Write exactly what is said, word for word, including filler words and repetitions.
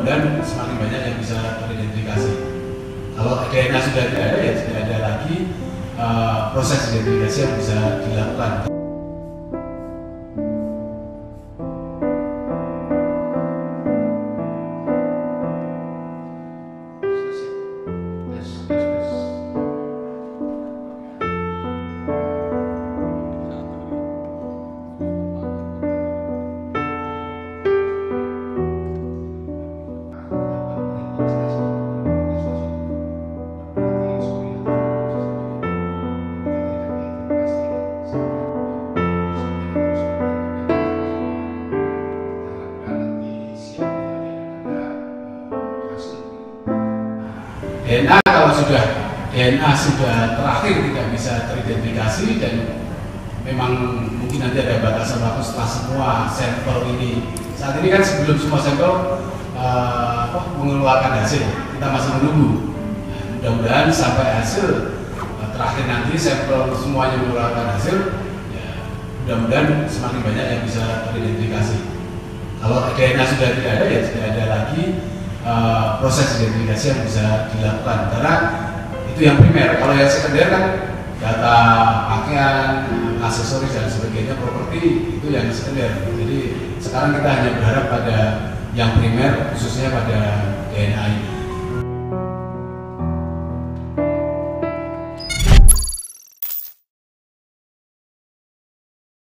mudah-mudahan semakin banyak yang bisa teridentifikasi. Kalau D N A sudah tidak ada, ya tidak ada lagi uh, proses identifikasi yang bisa dilakukan. D N A kalau sudah D N A sudah terakhir tidak bisa teridentifikasi dan memang mungkin nanti ada batasan waktu setelah semua sampel ini, saat ini kan sebelum semua sampel uh, mengeluarkan hasil, kita masih menunggu. Nah, mudah-mudahan sampai hasil uh, terakhir nanti sampel semuanya mengeluarkan hasil, ya, mudah-mudahan semakin banyak yang bisa teridentifikasi. Kalau D N A sudah tidak ada, ya tidak ada lagi Uh, proses identifikasi yang bisa dilakukan, karena itu yang primer. Kalau yang sekunder kan data pakaian, aksesoris dan sebagainya, properti, itu yang sekunder. Jadi sekarang kita hanya berharap pada yang primer, khususnya pada D N A ini.